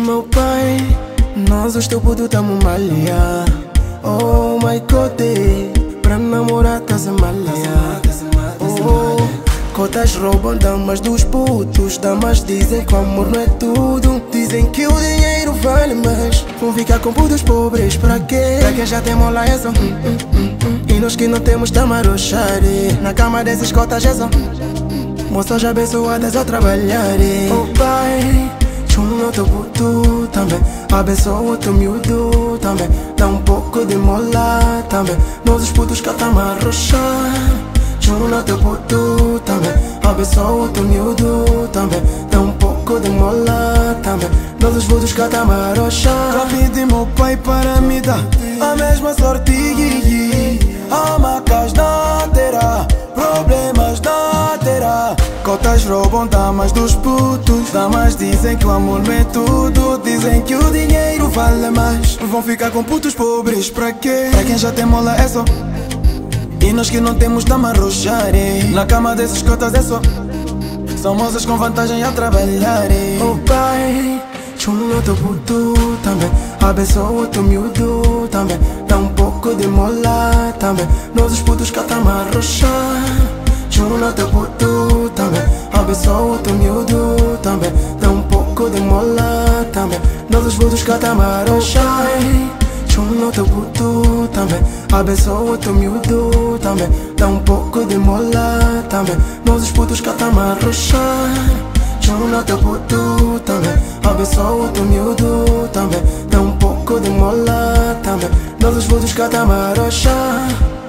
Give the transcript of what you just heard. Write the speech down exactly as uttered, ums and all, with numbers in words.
meu pai, nós os teu puto tamo malha. Oh my God, pra namorar tá se malha. Oh, cotas roubam damas dos putos. Damas dizem que o amor não é tudo. Dizem que o dinheiro vale mais. Vão ficar com putos pobres pra quê? Pra quem já tem mola é só hum, hum, hum, hum. E nós que não temos tamaroxare. Na cama desses cotas é só moças abençoadas ao trabalharem. Oh pai, chulo teu puto também. Abençoa o teu miúdo também. Dá um pouco de mola também. Nós os putos que tamo arrochar. Chulo teu puto também. Abençoa o teu miúdo também. Dá um pouco de mola também. Nós os putos que tamo arrochar. Já pedi meu pai para me dar a mesma sorte. Amacas não terá, problemas não terá. Cotas roubam damas dos putos. Damas dizem que o amor não é tudo. Dizem que o dinheiro vale mais. Vão ficar com putos pobres pra quê? Pra quem já tem mola é só. E nós que não temos tamo arrochare. Na cama desses cotas é só. São moças com vantagem a trabalharem. Oh pai, chulo teu puto também. Abençoa o teu miúdo também. Dá um pouco de mola também. Nós os putos que tamo arrochar. Chulo teu puto também. Abençoa o teu miúdo também. Dá um pouco de mola também. Nós os putos que tamo arrochar. Chulo teu puto também. Abençoa o teu miúdo também. Dá um pouco de mola também. Nós os putos que tamo arrochar. Chulo teu puto também. Abençoa o teu miúdo também. Dá um pouco de mola também. Nós os putos que tamo arrochar.